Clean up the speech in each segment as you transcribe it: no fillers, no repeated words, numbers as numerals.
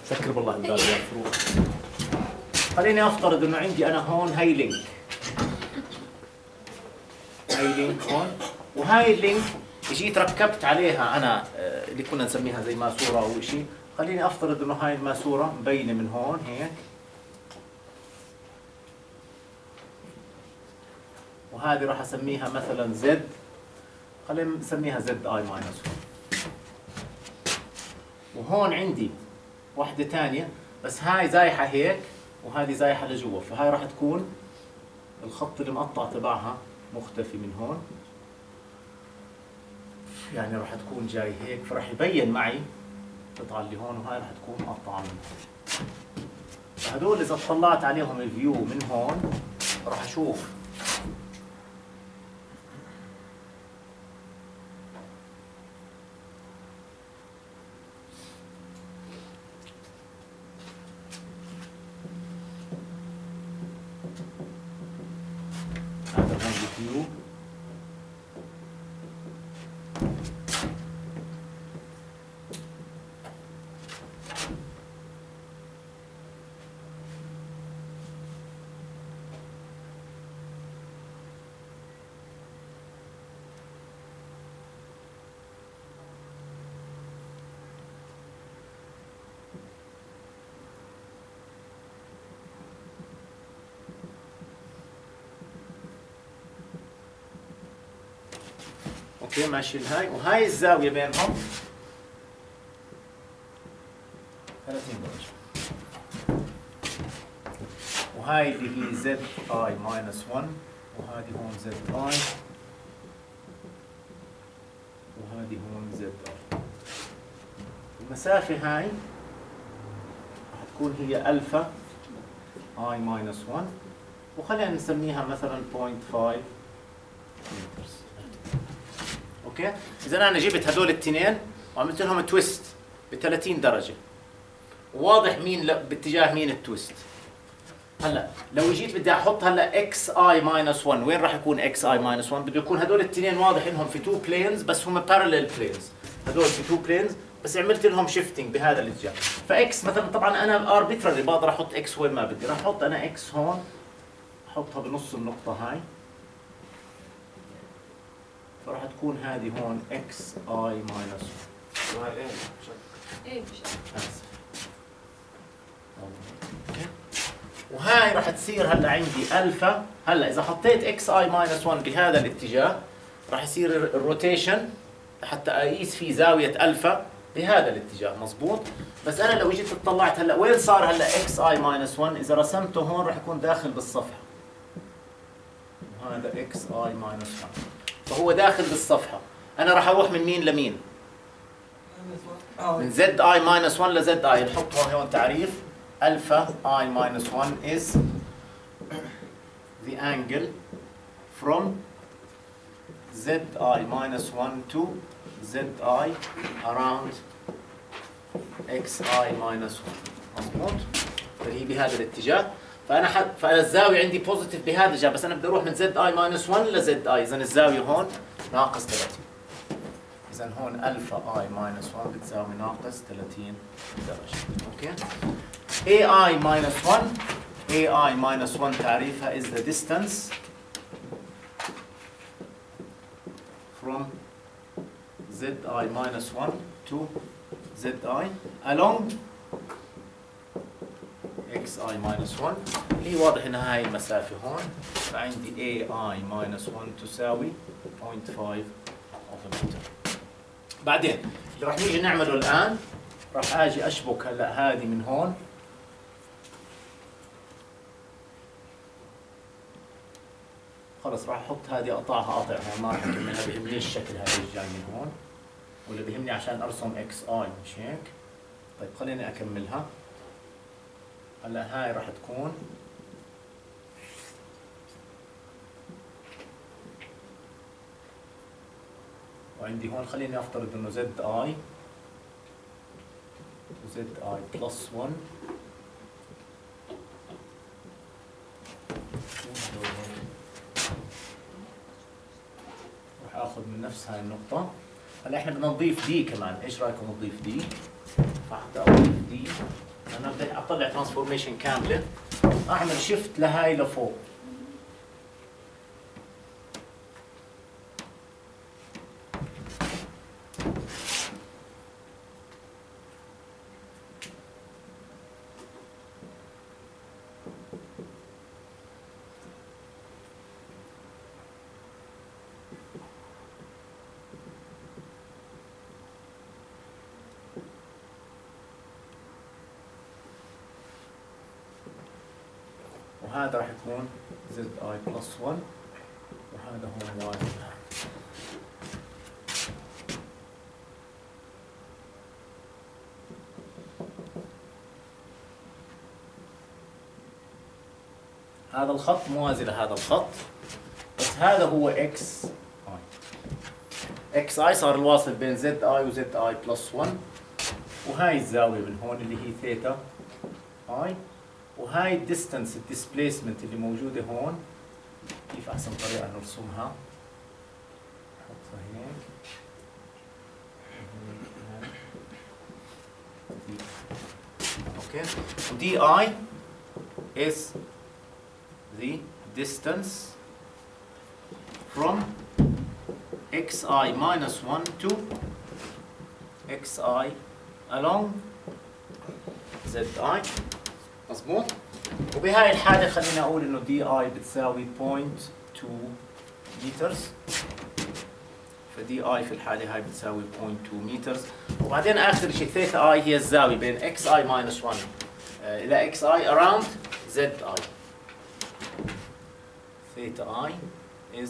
سكر بالله الباب يا فروق. خليني افترض انه عندي انا هون هاي لينك. هاي لينك هون، وهاي اللينك اجيت ركبت عليها انا اللي كنا نسميها زي ماسوره او شيء. خليني افترض انه هاي الماسوره مبينه من هون هيك، وهذه راح اسميها مثلا زد. خلينا نسميها زد اي ماينس 1. وهون عندي واحدة ثانية بس هاي زايحة هيك وهذه زايحة لجوا، فهاي راح تكون الخط اللي مقطع تبعها مختفي من هون، يعني راح تكون جاي هيك، فراح يبين معي القطعة اللي هون، وهاي راح تكون مقطعة من هون. فهدول إذا اطلعت عليهم الفيو من هون راح أشوف هذا هون الفيو. اوكي ماشي الهاي، وهاي الزاوية بينهم 30 درجة، وهاي اللي هي زد اي ماينس 1، وهذه هون زد اي، وهذه هون زد اي. المسافة هاي راح تكون هي الفا اي ماينس 1، وخلينا نسميها مثلا 0.5 متر. اوكي؟ إذا أنا جبت هدول الاثنين وعملت لهم تويست ب 30 درجة، وواضح مين باتجاه مين التويست. هلا لو جيت بدي احط هلا اكس اي ماينس 1، وين راح يكون اكس اي ماينس 1؟ بده يكون هدول الاثنين واضح انهم في 2 بلينز، بس هم بارلل بلينز، هدول في 2 بلينز بس عملت لهم شيفتنج بهذا الاتجاه. فاكس مثلا، طبعا انا اربيترالي بقدر احط اكس وين ما بدي، راح احط انا اكس هون، احطها بنص النقطة هاي، فراح تكون هذه هون اكس اي ماينس 1. وهي ايه؟ ايه مش وهاي راح تصير هلا عندي الفا. هلا اذا حطيت اكس اي ماينس 1 بهذا الاتجاه راح يصير الروتيشن حتى اقيس فيه زاويه الفا بهذا الاتجاه، مزبوط. بس انا لو جيت اطلعت هلا وين صار هلا اكس اي ماينس 1، اذا رسمته هون راح يكون داخل بالصفحه، هذا اكس اي ماينس 1 فهو داخل بالصفحه. انا راح اروح من مين لمين؟ من زد اي ماينس 1 لزد اي. نحط هون تعريف alpha I minus 1 is the angle from zi minus 1 to zi around xi minus 1. مضبوط؟ فهي بهذا الاتجاه. فانا الزاويه عندي بوزيتيف بهذا الاتجاه، بس انا بدي اروح من زد اي ماينس 1 لزد اي، اذا الزاويه هون ناقص 30. إذا هون ألفا اي ماينس 1 بتساوي ناقص 30 درجة. أوكي؟ AI minus 1 AI minus 1 تعريفها is the distance from ZI minus 1 to ZI along XI minus 1 اللي هي واضح انها هاي المسافة هون. فعندي AI minus 1 تساوي 0.5 of a meter. بعدين اللي راح نيجي نعمله الآن راح اجي اشبك هلا هذه من هون خلص، راح احط هذه اقطعها قاطع هون، ما راح اكملها، بيهمني الشكل هذا الجاي من هون، ولا بيهمني عشان ارسم اكس اي مش هيك؟ طيب خليني اكملها. هلا هاي راح تكون وعندي هون خليني افترض انه زد اي وزد اي بلس 1 راح اخذ من نفس هاي النقطة. هلا احنا بدنا نضيف دي كمان، ايش رايكم نضيف دي؟ فحتى اضيف دي انا بدي اطلع ترانسفورميشن كامله، اعمل شيفت لهاي لفوق. وهذا راح يكون زد اي بلس 1 وهذا هو واي. هذا الخط موازي لهذا الخط، بس هذا هو اكس اي. اكس اي صار الواصل بين زد اي وزد اي بلس 1، وهاي الزاوية من هون اللي هي ثيتا اي، وهاي الديستنس الديسبيسمنت اللي موجودة هون. كيف أحسن طريقة نرسمها؟ نحطها هيك. اوكي. دي اي is the distance from xi minus 1 to xi along zi. مظبوط؟ وبهاي الحالة خلينا أقول إنه دي اي بتساوي 0.2 مترز. فدي اي في الحالة هاي بتساوي 0.2 مترز. وبعدين آخر شيء ثيتا اي هي الزاوية بين اكس اي ماينس 1 إلى اكس اي around زد اي. ثيتا اي is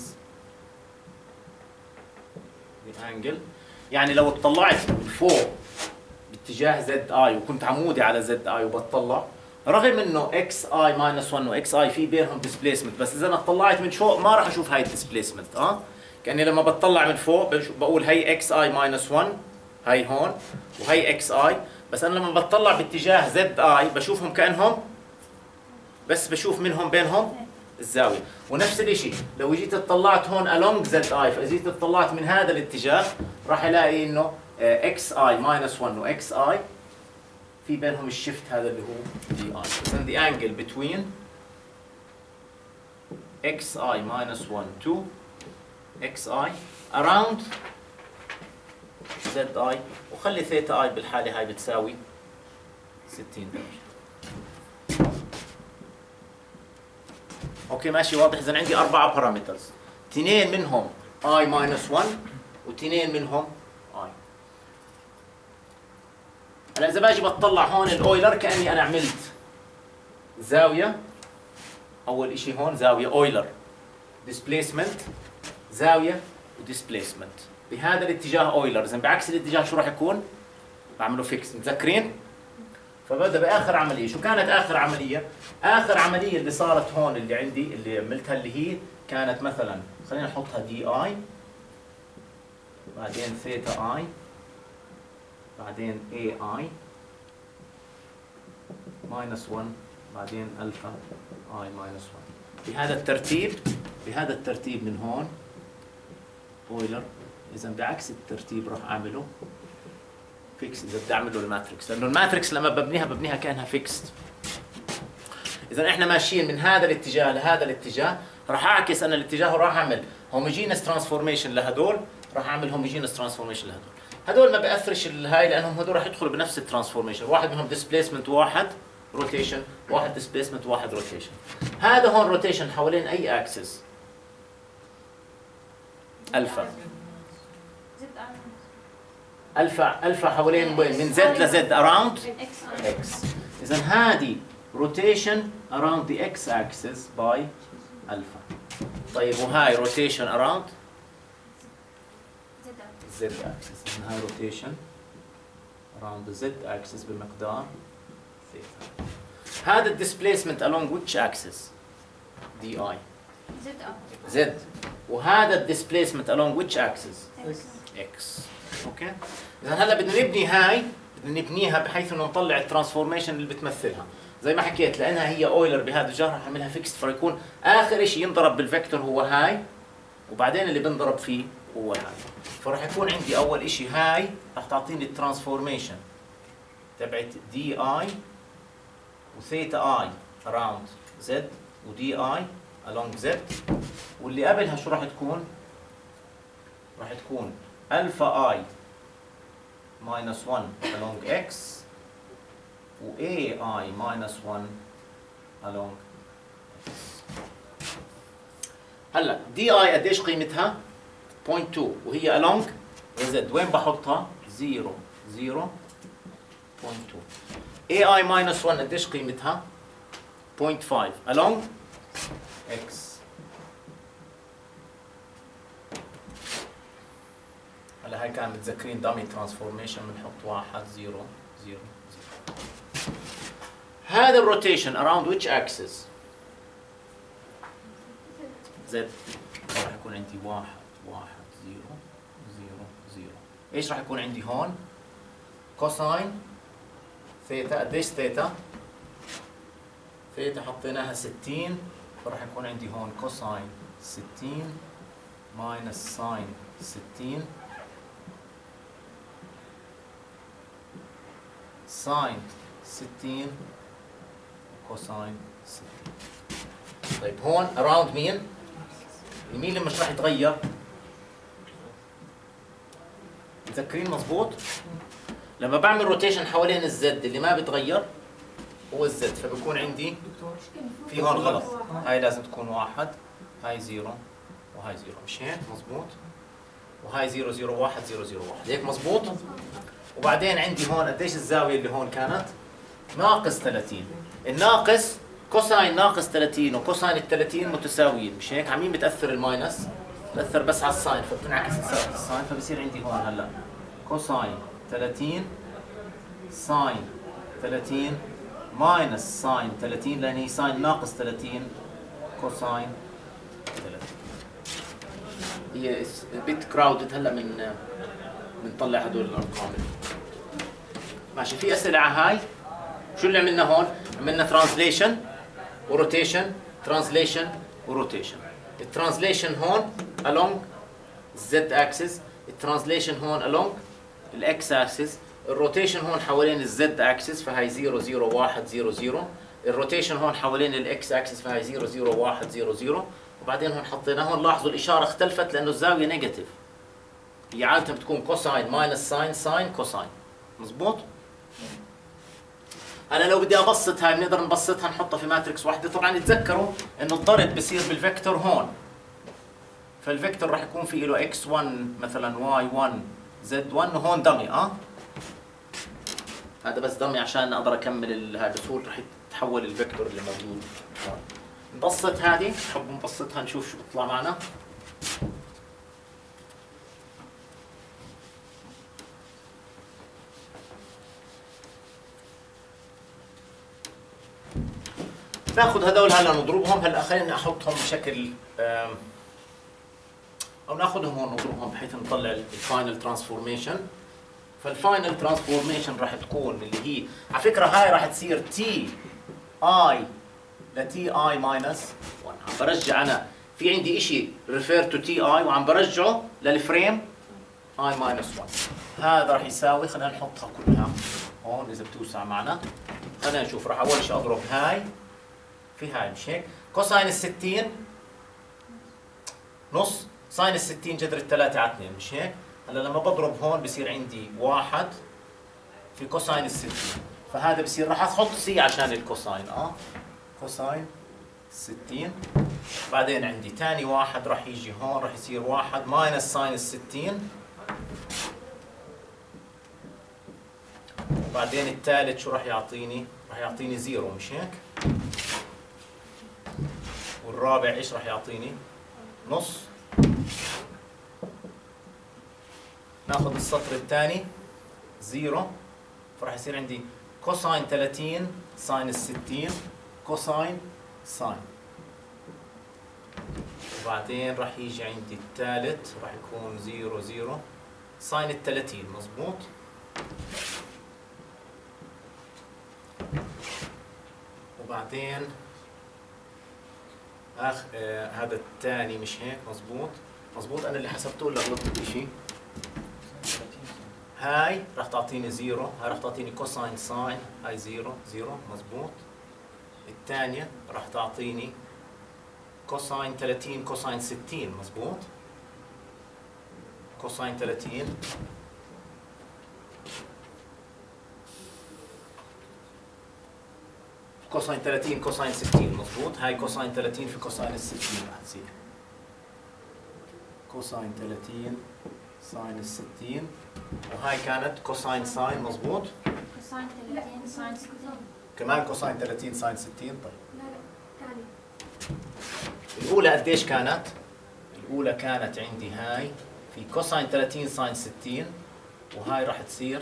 the angle. يعني لو اطلعت من فوق باتجاه زد اي وكنت عمودي على زد اي وبطلع، رغم انه اكس اي ماينس 1 واكس اي في بينهم ديسبيسمنت، بس اذا انا طلعت من فوق ما راح اشوف هاي الديسبيسمنت. كاني لما بطلع من فوق بقول هي اكس اي ماينس 1 هي هون، وهي اكس اي، بس انا لما بطلع باتجاه زد اي بشوفهم كانهم، بس بشوف منهم بينهم الزاويه. ونفس الشيء لو جيت اطلعت هون along زد اي، فاذا جيت اطلعت من هذا الاتجاه راح الاقي انه اكس اي ماينس 1 واكس اي في بينهم الشيفت هذا اللي هو دي اي. اذا the angle between xi minus 1 to xi around zi، وخلي ثيتا اي بالحالة هاي بتساوي 60 درجة. اوكي ماشي واضح؟ اذا عندي 4 بارامترز، 2 منهم i minus 1 و2 منهم i. هلا اذا باجي بطلع هون الاويلر كاني انا عملت زاويه. اول شيء هون زاويه اويلر، ديسبيسمنت، زاويه وديسبيسمنت بهذا الاتجاه اويلر. اذا بعكس الاتجاه شو راح يكون؟ بعمله فيكس. متذكرين؟ فبدا باخر عمليه. شو كانت اخر عمليه؟ اخر عمليه اللي صارت هون اللي عندي اللي عملتها اللي هي كانت مثلا خلينا نحطها دي اي، بعدين ثيتا اي، بعدين اي اي ماينس 1، بعدين الفا اي ماينس 1. بهذا الترتيب من هون اويلر. اذا بعكس الترتيب راح اعمله فيكس اذا بدي اعمله الماتريكس، لانه الماتريكس لما ببنيها كانها فيكست. اذا احنا ماشيين من هذا الاتجاه لهذا الاتجاه، راح اعكس انا الاتجاه وراح اعمل هوموجينس ترانسفورميشن لهدول، راح اعمل هوموجينس ترانسفورميشن لهدول. هدول ما بأثرش الهاي لانهم هدول راح يدخلوا بنفس الترانسفورميشن، واحد منهم ديسبيسمنت واحد روتيشن، واحد ديسبيسمنت واحد روتيشن. هذا هون روتيشن حوالين اي اكسس؟ الفا. الفا حوالين وين؟ من زد لزد around اكس. اذا هذه روتيشن around the x axis by الفا. طيب وهاي روتيشن around z axis. إذن هاي روتيشن around the z axis بمقدار ثيتا. هذا الديسبيسمنت along which axis؟ دي اي زد. وهذا الديسبيسمنت along which axis؟ اكس. اوكي؟ اذا هلا بدنا نبني هاي، بدنا نبنيها بحيث انه نطلع الترانسفورميشن اللي بتمثلها. زي ما حكيت لانها هي اويلر بهذا الجهر رح اعملها فيكست، فيكون اخر شيء ينضرب بالفيكتور هو هاي، وبعدين اللي بنضرب فيه هو هاي. فراح يكون عندي اول شيء هاي رح تعطيني الترانسفورميشن تبعت دي اي وثيتا اي around زد ودي اي along زد، واللي قبلها شو راح تكون؟ راح تكون الفا اي minus 1 along x و ai minus 1 along x. هلا دي اي قديش قيمتها؟ 0.2 وهي along زد، وين بحطها؟ 0 0 0.2. ai minus 1 قديش قيمتها؟ 0.5 along x. هلا هاي كان متذكرين دامي ترانسفورميشن، بنحط 1 0 0 0. هذا الروتيشن around which axis؟ زد. راح يكون عندي 1 1 0 0 0. ايش راح يكون عندي هون؟ كوساين ثيتا. قديش ثيتا؟ ثيتا حطيناها 60، فراح يكون عندي هون كوساين 60 ماينس ساين 60 ساين 60 كوساين 60. طيب هون around مين؟ مين اللي مش راح يتغير؟ متذكرين مظبوط؟ لما بعمل روتيشن حوالين الزد اللي ما بيتغير هو الزد، فبكون عندي في هون غلط. هاي لازم تكون 1، هاي 0 وهاي 0، مش هيك؟ مظبوط. وهاي 0 0 1 0 0 1، هيك مظبوط؟ وبعدين عندي هون قديش الزاوية اللي هون كانت؟ ناقص 30. الناقص كوساين ناقص 30 وكوساين ال 30 متساويين، مش هيك؟ على مين بتأثر الماينس؟ بتأثر بس على الساين، فبتنعكس الساين، فبصير عندي هون هلا كوساين 30 ساين 30 ماينس ساين 30، لأن هي ساين ناقص 30 كوساين 30. هي بيت كراودد هلا بنطلع هدول الارقام. ماشي، في اسئله على هاي؟ شو اللي عملنا هون؟ عملنا ترانسليشن وروتيشن، ترانسليشن وروتيشن. الترانسليشن هون along الزد اكسس، الترانسليشن هون along الاكس اكسس، الروتيشن هون حوالين الزد اكسس، فهي 0 0 1 0 0، الروتيشن هون حوالين الاكس اكسس، فهي 0 0 1 0 0، وبعدين هون حطينا هون. لاحظوا الاشاره اختلفت لانه الزاويه نيجاتيف، هي عاده بتكون كوساين ماينس ساين ساين كوساين. مزبوط؟ انا لو بدي ابسط هاي بنقدر نبسطها نحطها في ماتريكس واحده. طبعا تذكروا انه الضرب بصير بالفيكتور هون، فالفيكتور راح يكون في له x1 مثلا y1 z1 وهون دمي. هذا بس دمي عشان اقدر اكمل هاي، بس هو راح يتحول الفيكتور اللي موجود. نبسط هذه، نحب نبسطها نشوف شو بيطلع معنا. ناخذ هذول هلا نضربهم. هلا خلينا احطهم بشكل او ناخذهم هون نضربهم بحيث نطلع الفاينل ترانسفورميشن. فالفاينل ترانسفورميشن راح تكون اللي هي على فكره هاي راح تصير تي اي لتي اي ماينس 1. عم برجع انا في عندي شيء ريفير تو تي اي وعم برجعه للفريم اي ماينس 1. هذا راح يساوي، خلينا نحطها كلها هون اذا بتوسع معنا. خلينا نشوف. راح اول شيء اضرب هاي في هاي، مش هيك؟ كوساين ال 60 نص ساين ال 60 جذر 3 على 2، مش هيك؟ هلا لما بضرب هون بصير عندي 1 في كوساين ال 60، فهذا بصير راح احط سي عشان الكوساين. كوساين 60. بعدين عندي ثاني واحد راح يجي هون، راح يصير 1 ماينس ساين ال 60. وبعدين الثالث شو راح يعطيني؟ راح يعطيني 0، مش هيك؟ والرابع ايش راح يعطيني؟ نص. ناخذ السطر الثاني 0، فراح يصير عندي كوساين 30 ساين ال 60 كوساين ساين. وبعدين راح يجي عندي الثالث راح يكون 0 0 ساين ال 30. مظبوط؟ وبعدين هذا الثاني، مش هيك؟ مظبوط؟ مظبوط. انا اللي حسبته ولا غلطت بشيء؟ هاي راح تعطيني 0، هاي راح تعطيني كوساين ساين، هاي 0 0. مظبوط. الثانية راح تعطيني كوساين 30 كوساين 60 مظبوط؟ كوساين 30 كوساين 30 كوساين 60 مظبوط. هاي كوساين 30 في كوساين 60 راح تصير كوساين 30 ساين 60، وهاي كانت كوساين ساين مظبوط. كوساين 30 ساين 60. كمان كوساين 30 ساين 60. طيب لا ثاني. الأولى قديش كانت؟ الأولى كانت عندي هاي في كوساين 30 ساين 60، وهاي راح تصير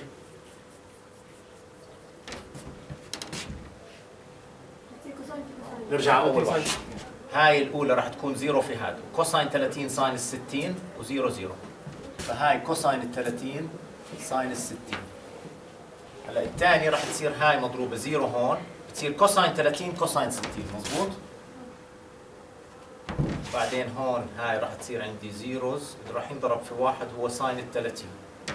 نرجع أول واحد. هاي الأولى راح تكون زيرو في هذا، كوساين 30 ساين 60 وزيرو زيرو، فهاي كوساين 30 ساين 60. هلا الثانية راح تصير هاي مضروبة زيرو هون، بتصير كوساين 30 كوساين 60 مظبوط. بعدين هون هاي راح تصير عندي زيروز اللي راح ينضرب في واحد هو ساين 30.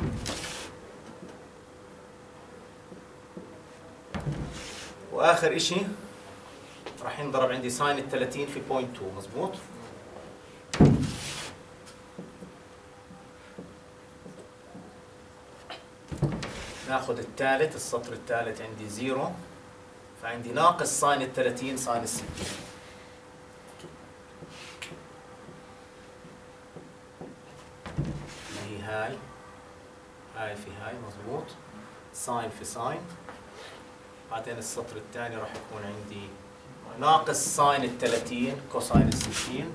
واخر اشي راح ينضرب عندي ساين 30 في 0.2 مظبوط. ناخذ الثالث، السطر الثالث عندي زيرو، فعندي ناقص ساين 30 ساين 60. هي هاي في هاي مظبوط، ساين في ساين. بعدين السطر الثاني راح يكون عندي ناقص ساين 30 كوساين 60،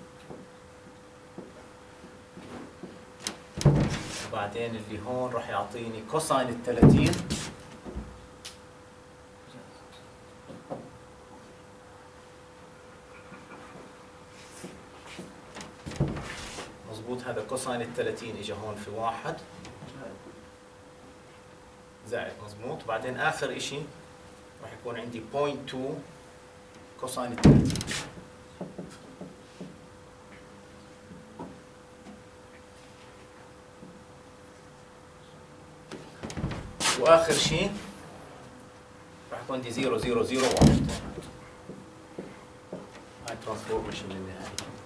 وبعدين اللي هون راح يعطيني كوساين 30 مظبوط. هذا كوساين 30 اجى هون في واحد زائد مظبوط. بعدين اخر اشي راح يكون عندي 0.2 كوساين 30. واخر شيء راح يكون عندي 0 0 0 1. هاي ترانسفورميشن للنهاية.